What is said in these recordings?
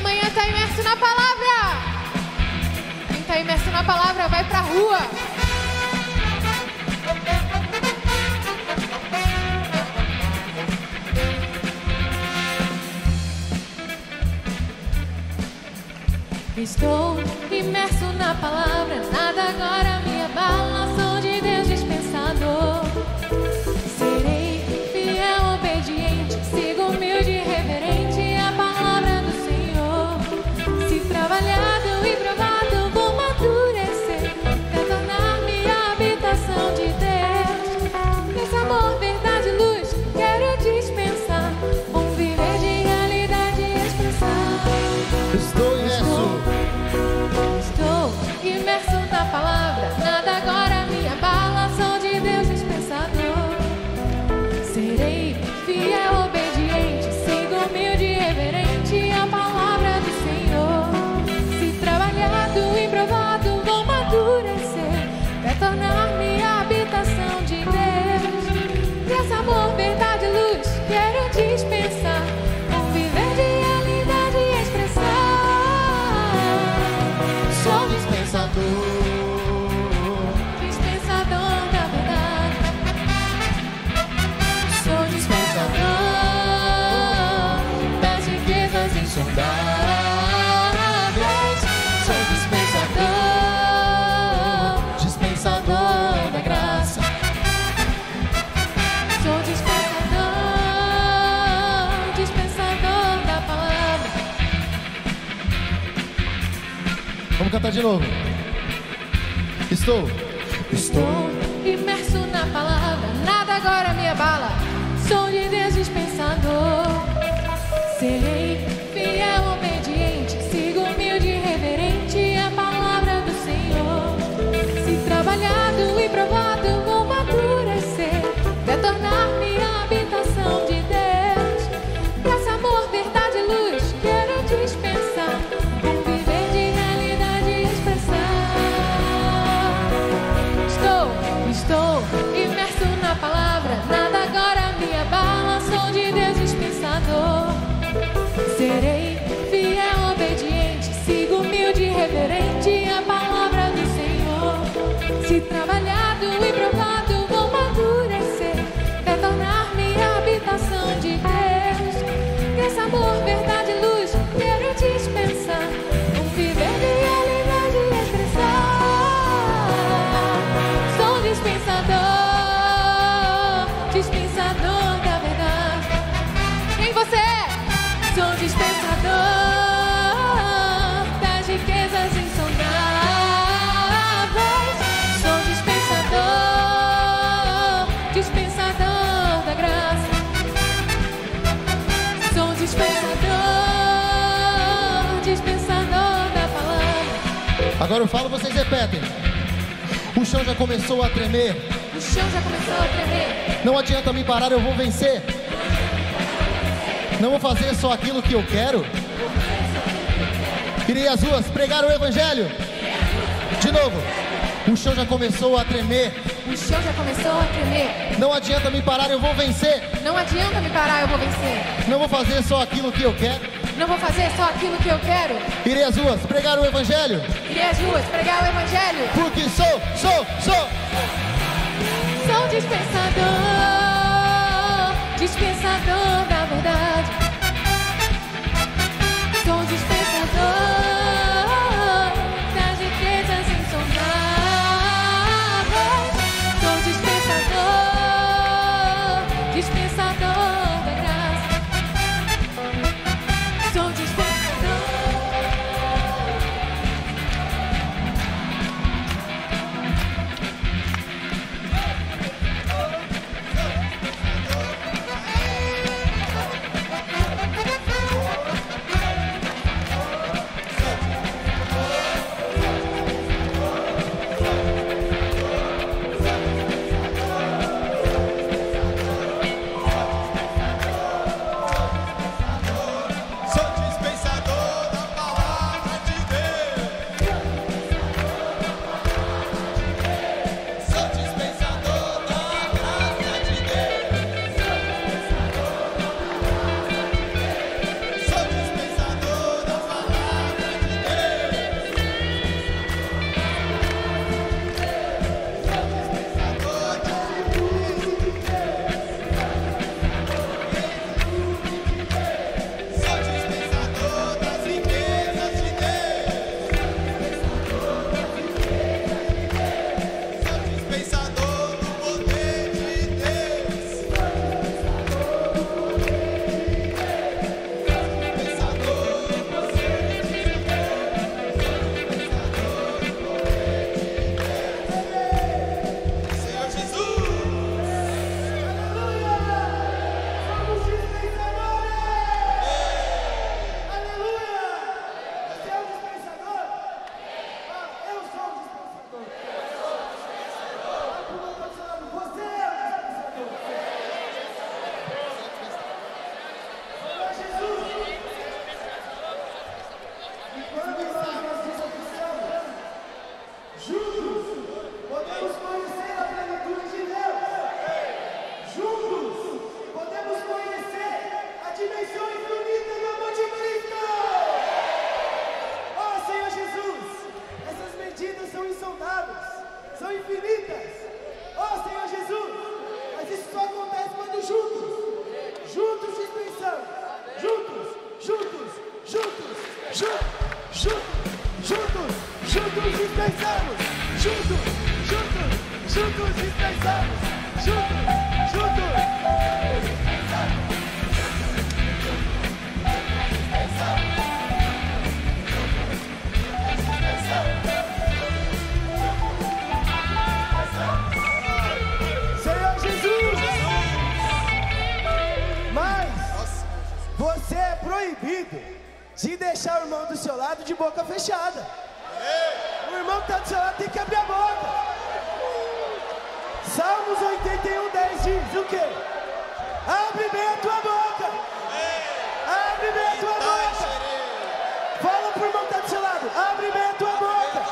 amanhã está imerso na palavra. Quem está imerso na palavra vai pra rua. Estou imerso na palavra, nada agora me abala, sou de Deus dispensador. Serei fiel, obediente, sigo humilde e reverente a palavra do Senhor. Se trabalhado e provado, vou amadurecer, até tornar-me a habitação de Deus. Nesse amor, verdade e luz, quero dispensar, um viver de realidade e expressar. Estou imerso na palavra, nada agora me abala, sou de Deus dispensador. Serei fiel, obediente, sigo humilde e reverente a palavra do Senhor. Se trabalhado e provado, vou amadurecer, até tornar-me a habitação de Deus. Graça, amor, verdade e luz, quero dispensar, um viver de realidade e expressar. Sou dispensador, dispensador da verdade. Sou dispensador das riquezas insondáveis. Sou dispensador, dispensador da graça. Sou dispensador, dispensador da palavra. Vamos cantar de novo. Estou imerso na palavra, nada agora me abala, sou de Deus dispensador. Serei fiel, obediente, sigo humilde e reverente a palavra do Senhor. Se trabalhado e provado, vou amadurecer, até tornar-me a habitação de Deus. Graça, amor, verdade e luz, quero dispensar, um viver de realidade e expressar. Estou imerso na palavra, nada agora me abala, sou de Deus dispensador. Serei fiel, obediente, sigo humilde e reverente a palavra do Senhor. Se trabalhado e provado, vou amadurecer, até tornar-me a habitação de Deus. Graça, amor, verdade e luz, quero dispensar, um viver de realidade e expressar. Sou dispensador da verdade. Quem você é? Sou dispensador das riquezas insondáveis. Sou dispensador da graça. Sou dispensador da palavra. Agora eu falo, vocês repetem. O chão já começou a tremer. O chão já começou a tremer. Não adianta me parar, eu vou vencer. Não vou fazer só aquilo que eu quero. Irei às ruas pregar o evangelho. De novo. O chão já começou a tremer. O chão já começou a tremer. Não adianta me parar, eu vou vencer. Não adianta me parar, eu vou vencer. Não vou fazer só aquilo que eu quero. Não vou fazer só aquilo que eu quero. Irei às ruas pregar o evangelho. Irei às ruas pregar o evangelho. Porque sou dispensador da verdade. Sou dispensador das riquezas insondáveis. Sou dispensador da graça. Sou dispensador. Juntos dispensamos. Juntos, juntos. Senhor Jesus. Mas você é proibido de deixar o irmão do seu lado de boca fechada. O irmão que está do seu lado tem que abrir a boca. Salmos 81:10 diz o quê? Abre bem a tua boca. Abre bem a tua boca. Fala pro irmão que está do seu lado. Abre bem a tua boca.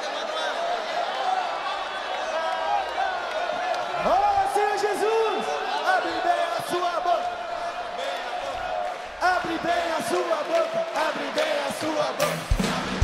Oh, Senhor Jesus. Abre bem a sua boca. Abre bem a sua boca. Abre bem a sua boca.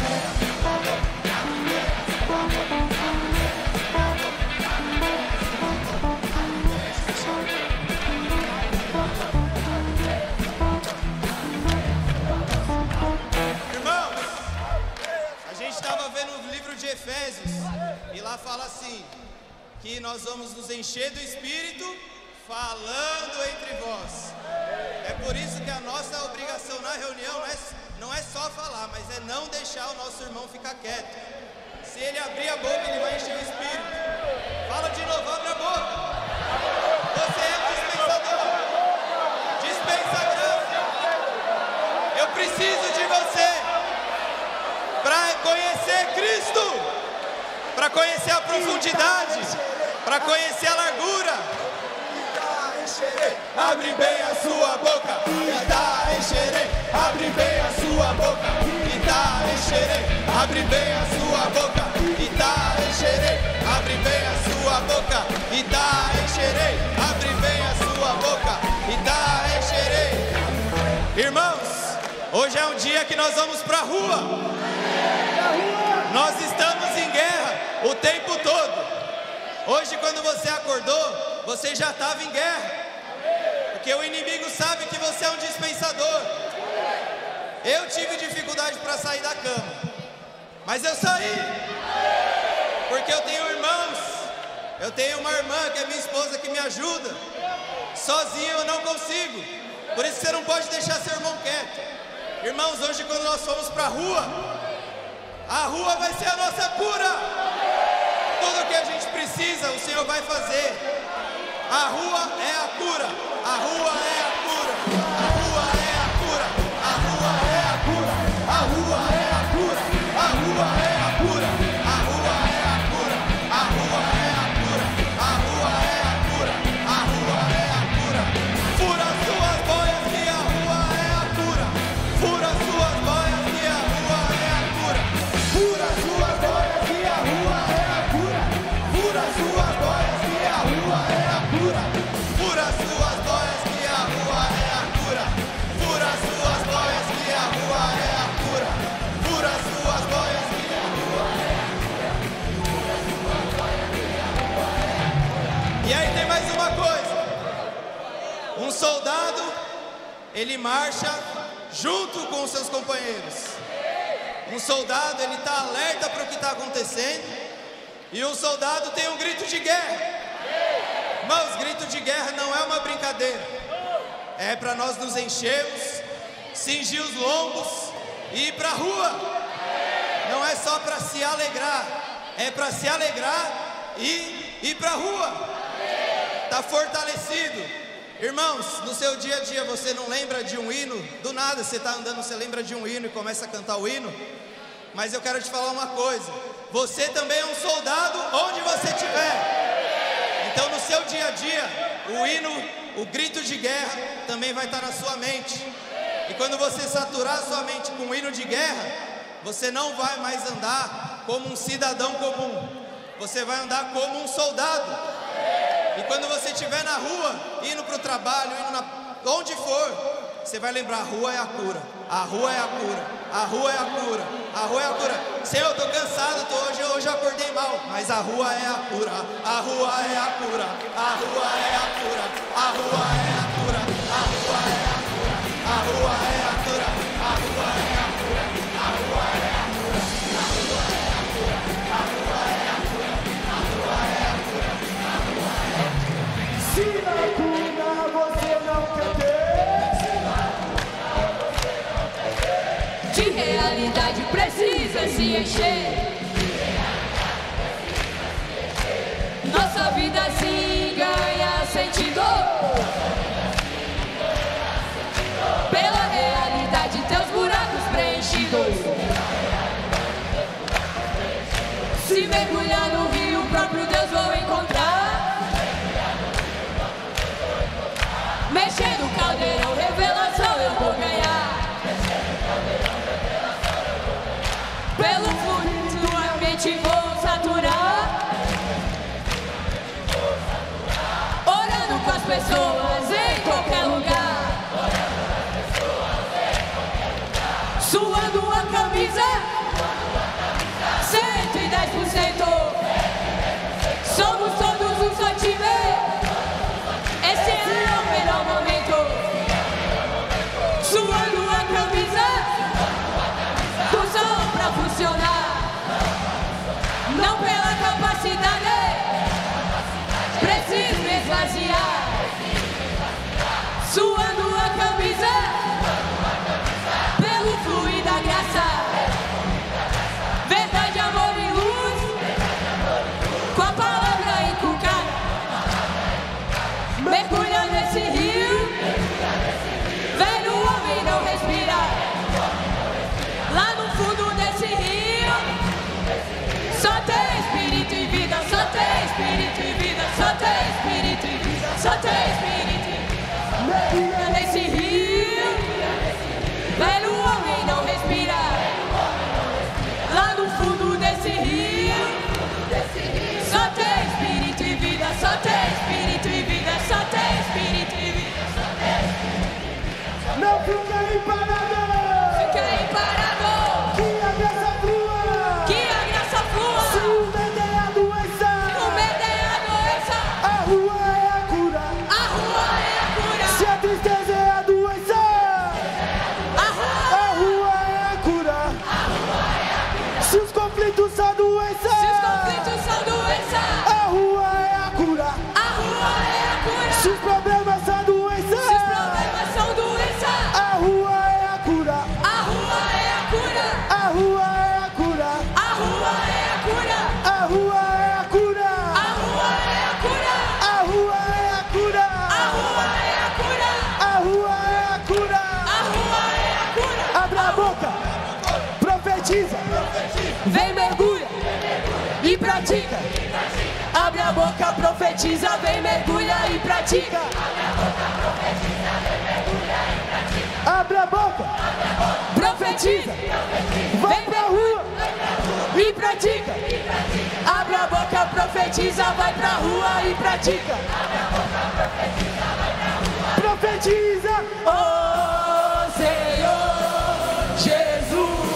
Estava vendo o livro de Efésios e lá fala assim, que nós vamos nos encher do Espírito falando entre vós. É por isso que a nossa obrigação na reunião não é só falar, mas é não deixar o nosso irmão ficar quieto. Se ele abrir a boca, ele vai encher o Espírito. Fala de novo, abre a boca. Você é dispensador. Dispensa a graça. Eu preciso de você para conhecer Cristo, para conhecer a profundidade, para conhecer a largura. Abre bem a sua boca, abre bem a sua boca, abre bem a sua boca, abre bem a sua boca, abre bem a sua boca, irmãos, hoje é um dia que nós vamos para a rua. Nós estamos em guerra o tempo todo. Hoje, quando você acordou, você já estava em guerra, porque o inimigo sabe que você é um dispensador. Eu tive dificuldade para sair da cama, mas eu saí, porque eu tenho irmãos, eu tenho uma irmã que é minha esposa que me ajuda. Sozinho eu não consigo, por isso você não pode deixar seu irmão quieto. Irmãos, hoje quando nós formos para a rua vai ser a nossa cura. Tudo que a gente precisa, o Senhor vai fazer. A rua é a cura. A rua é a cura. A rua é a cura. A rua é a cura. A rua é a cura. A rua é a cura. A rua é a cura. A rua é a cura. A rua é a cura. A rua é a cura. Fura as suas boias que a rua é a cura. Fura as suas boias que a rua é a cura. Fura as suas boias que a rua é a cura. Fura as suas boias que a rua é a cura. Fura as suas boias que a rua é a cura. Fura as suas boias que a rua é a cura. Fura as suas boias que a rua é a cura. E aí tem mais uma coisa. Um soldado, ele marcha junto com os seus companheiros. Um soldado, ele está alerta para o que está acontecendo. E um soldado tem um grito de guerra. Irmãos, grito de guerra não é uma brincadeira. É para nós nos enchermos, cingir os lombos e ir para a rua. Não é só para se alegrar, é para se alegrar e ir para a rua. Está fortalecido. Irmãos, no seu dia a dia você não lembra de um hino? Do nada você está andando, você lembra de um hino e começa a cantar o hino? Mas eu quero te falar uma coisa. Você também é um soldado onde você estiver. Então no seu dia a dia, o hino, o grito de guerra também vai estar na sua mente. E quando você saturar a sua mente com o hino de guerra, você não vai mais andar como um cidadão comum. Você vai andar como um soldado. E quando você estiver na rua, indo para o trabalho, onde for, você vai lembrar, a rua é a cura. A rua é a cura. A rua é a cura. A rua é a cura. Senhor, eu estou cansado, hoje eu acordei mal, mas a rua é a cura. A rua é a cura. A rua é a cura. A rua é a cura. A rua é a cura. A rua é a cura. A rua é a cura. A rua é a cura. A rua é a cura. A rua é a cura. A rua é a cura. A rua é a cura. A se encher. Nossa vida assim ganha sentido pela realidade, teus buracos preenchidos. Se mergulhar no rio, o próprio Deus vou encontrar. Mexer no caldeirão, revelação eu vou ganhar. Pelo fluxo do ambiente vou saturar. Orando com as pessoas em qualquer lugar. Suando a camisa 110%. Somos todos um só time. Esse é o melhor momento. Suando a camisa do som pra funcionar. Não pela capacidade, preciso me esvaziar. Suando a camisa pelo fluir da graça. Verdade, amor e luz, com a palavra inculcada. Mergulha nesse rio, velho homem não respira. Lá no fundo desse rio, só tem espírito e vida, só tem espírito e vida, só tem espírito e vida, só tem espírito e vida. Mergulha nesse rio, velho homem não respira. Lá no fundo desse rio, só tem espírito e vida, só tem espírito e vida, só tem espírito e vida, só tem espírito e vida. Não fica aí parado! Fica aí parado! Que a graça flua! Que a graça flua! Se o medo é a doença! O medo é a doença! A rua é a cura! A rua é a cura! Se a tristeza é a doença! A rua é a cura! Se os conflitos são doença! Se os conflitos são doença! A rua é a cura! A rua é a cura! Se os problemas são doença! Se os problemas são doença! A rua é a cura! A rua é a cura! A rua é a cura! A rua é a cura! A rua é a cura! A rua é a cura! A rua é a cura! A rua é a cura! A rua é a cura! A rua é a cura! Abre a boca! Profetiza! Vem, mergulha E pratica! Abre a boca, profetiza, vem, mergulha e pratica. Abre a boca! Profetiza, Vai pra rua! e pratica. Abre a boca, profetiza, vai pra rua e pratica. Profetiza! Oh Senhor Jesus,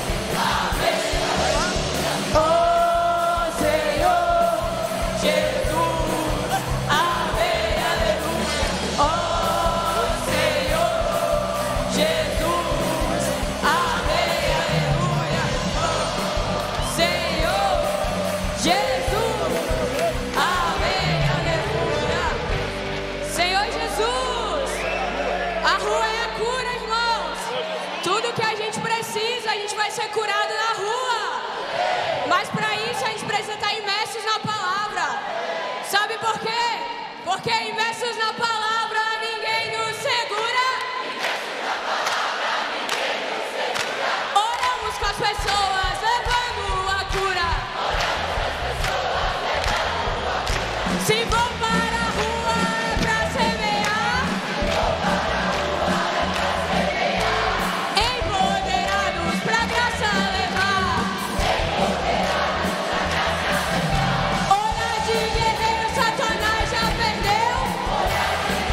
oh Senhor Jesus, amém, aleluia. Oh Senhor Jesus, amém, aleluia. Senhor Jesus, amém, aleluia. Senhor Jesus, a rua é a cura, irmãos. Tudo que a gente precisa, a gente vai ser curado na rua. Mas para isso a gente precisa estar imersos na palavra. Sabe por quê? Porque imersos na palavra ninguém nos segura. Oramos com as pessoas, levando a cura. Se vou para a rua é pra semear. Empoderados pra graça levar. Hora de guerreiro, Satanás já perdeu.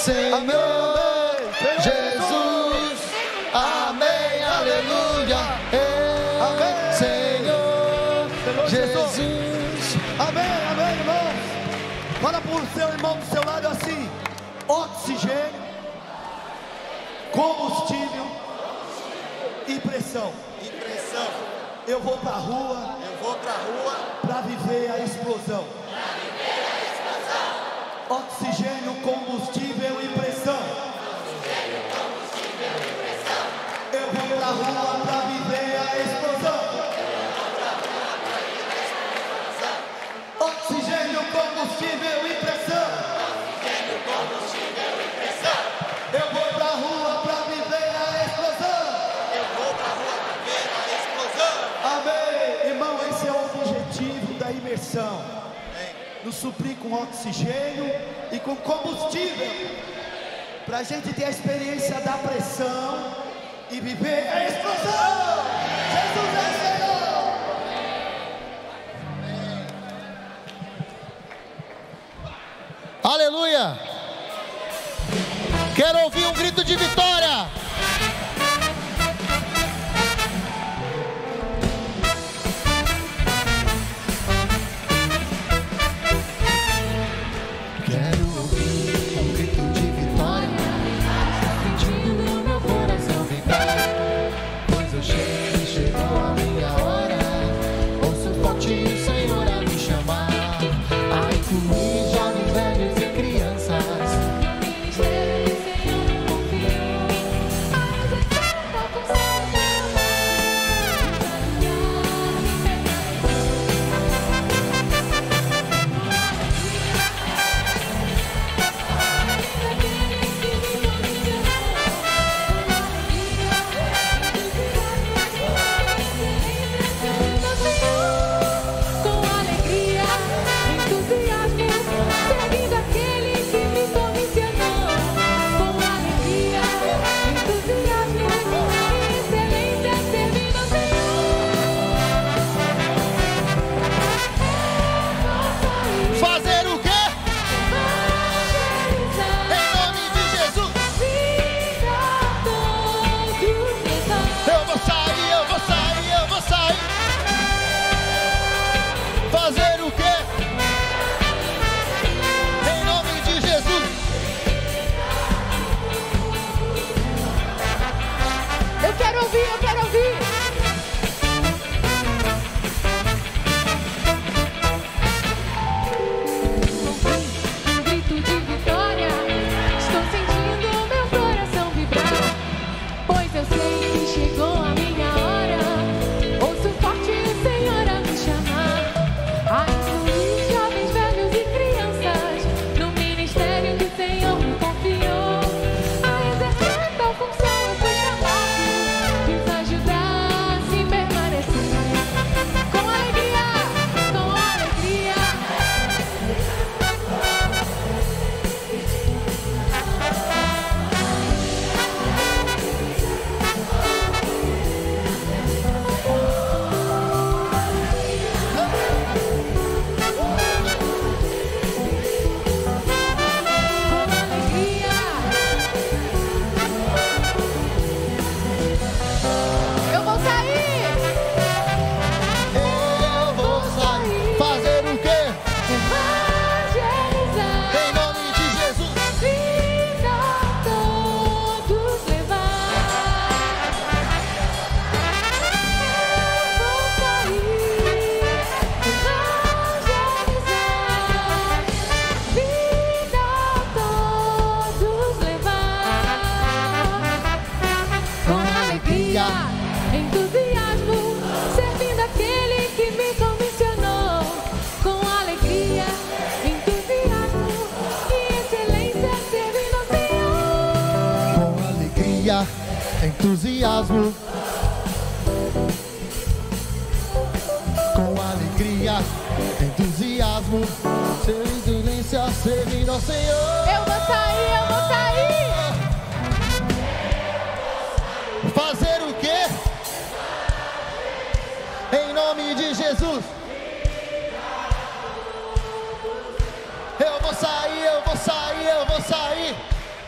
Senhor Jesus. Amém, aleluia. Amém. Senhor Jesus. Amém, amém, irmão. Fala para o seu irmão do seu lado assim: oxigênio, combustível e pressão. Eu vou para a rua para viver a explosão. Oxigênio, combustível e pressão. Eu vou para a rua para viver a explosão. Oxigênio, combustível e pressão. Eu vou para a rua para viver a explosão. Amém. Irmão, esse é o objetivo da imersão. Nos suprir com oxigênio e com combustível, para a gente ter a experiência da pressão e viver a explosão. Jesus é Senhor. Aleluia. Quero ouvir um grito de vitória. Entusiasmo, com alegria, entusiasmo, sem excelência, servindo ao Senhor. Eu vou sair, eu vou sair. Fazer o quê? Em nome de Jesus. Eu vou sair, eu vou sair, eu vou sair.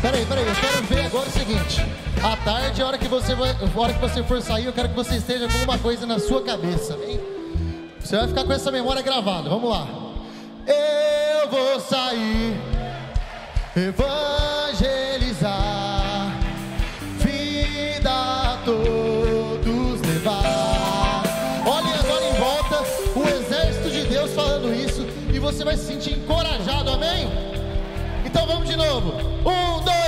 Peraí, eu quero ver agora o seguinte. À tarde, a hora que você for sair, eu quero que você esteja com uma coisa na sua cabeça, hein? Você vai ficar com essa memória gravada, vamos lá. Eu vou sair, evangelizar, vida a todos levar. Olhem agora em volta, o exército de Deus falando isso, e você vai se sentir encorajado, amém? Então vamos de novo. 1, 2,